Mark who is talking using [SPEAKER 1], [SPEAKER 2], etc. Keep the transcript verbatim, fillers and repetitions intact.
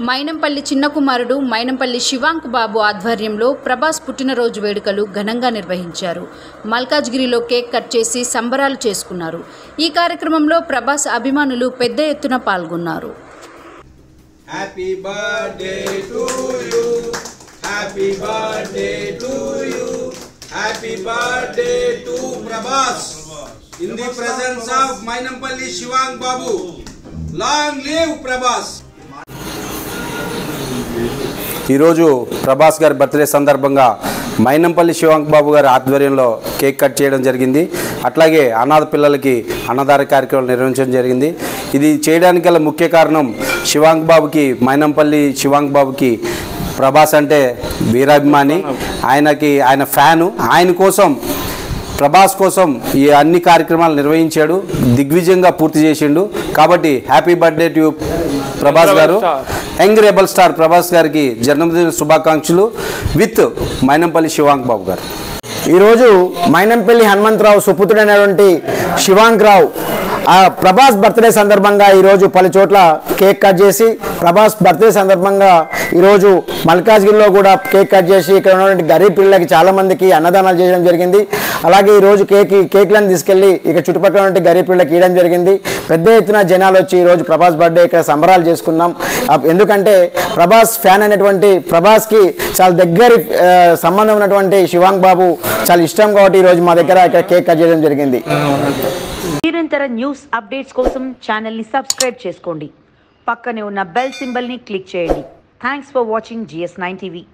[SPEAKER 1] మైనంపల్లి చిన్న కుమారుడు మైనంపల్లి శివాంక్ బాబు ఆధ్వర్యంలో ప్రభాస్ పుట్టినరోజు వేడుకలు ఘనంగా నిర్వహించారు. మల్కాజ్గిరిలో కేక్ కట్ చేసి సంబరాలు చేసుకున్నారు. ఈ కార్యక్రమంలో ప్రభాస్ అభిమానులు పెద్ద ఎత్తున పాల్గొన్నారు.
[SPEAKER 2] Happy birthday to you happy birthday to you happy birthday to Prabhas in the presence of Mainampalli Shivank Babu. Long live Prabhas.
[SPEAKER 3] ఈరోజు ప్రభాస్ గారి బర్త్డే సందర్భంగా మైనంపల్లి శివాంక్ బాబు గారి ఆధ్వర్యంలో కేక్ కట్ చేయడం జరిగింది. అట్లాగే అనాథ పిల్లలకి అన్నదాన కార్యక్రమాలు నిర్వహించడం జరిగింది. ఇది చేయడానికి గల ముఖ్య కారణం శివాంక్ బాబుకి మైనంపల్లి శివాంక్ బాబుకి ప్రభాస్ అంటే వీరాభిమాని, ఆయనకి ఆయన ఫ్యాను. ఆయన కోసం ప్రభాస్ కోసం ఈ అన్ని కార్యక్రమాలు నిర్వహించాడు, దిగ్విజయంగా పూర్తి చేసిండు. కాబట్టి హ్యాపీ బర్త్డే టు ప్రభాస్ గారు. యంగ్ రెబల్ స్టార్ ప్రభాస్ గారికి జన్మదిన శుభాకాంక్షలు విత్ మైనంపల్లి శివాంక్ బాబు గారు.
[SPEAKER 4] ఈరోజు మైనంపల్లి హనుమంతరావు సుపుత్రుడైనటువంటి శివాంక్ రావు ఆ ప్రభాస్ బర్త్డే సందర్భంగా ఈరోజు పలు చోట్ల కేక్ కట్ చేసి ప్రభాస్ బర్త్డే సందర్భంగా ఈరోజు మల్కాజ్గిరిలో కూడా కేక్ కట్ చేసి ఇక్కడ ఉన్నటువంటి గరీబ్ పిల్లలకి చాలామందికి అన్నదానాలు చేయడం జరిగింది. అలాగే ఈరోజు కేక్ కేక్లను తీసుకెళ్ళి ఇక చుట్టుపక్కల ఉన్నటువంటి గరీబ్ పిల్లలకి ఇవ్వడం జరిగింది. పెద్ద ఎత్తున జనాలు వచ్చి ఈరోజు ప్రభాస్ బర్త్డే ఇక్కడ సంబరాలు చేసుకున్నాం. ఎందుకంటే ప్రభాస్ ఫ్యాన్ అనేటువంటి ప్రభాస్కి చాలా దగ్గరి సంబంధం ఉన్నటువంటి శివాంక్ బాబు చాలా ఇష్టం కాబట్టి ఈరోజు మా దగ్గర ఇక్కడ కేక్ కట్ చేయడం జరిగింది.
[SPEAKER 5] నిరంతర న్యూస్ అప్డేట్స్ కోసం ఛానల్ ని సబ్స్క్రైబ్ చేసుకోండి. పక్కనే ఉన్న బెల్ సింబల్ ని క్లిక్ చేయండి. Thanks for watching GS nine TV.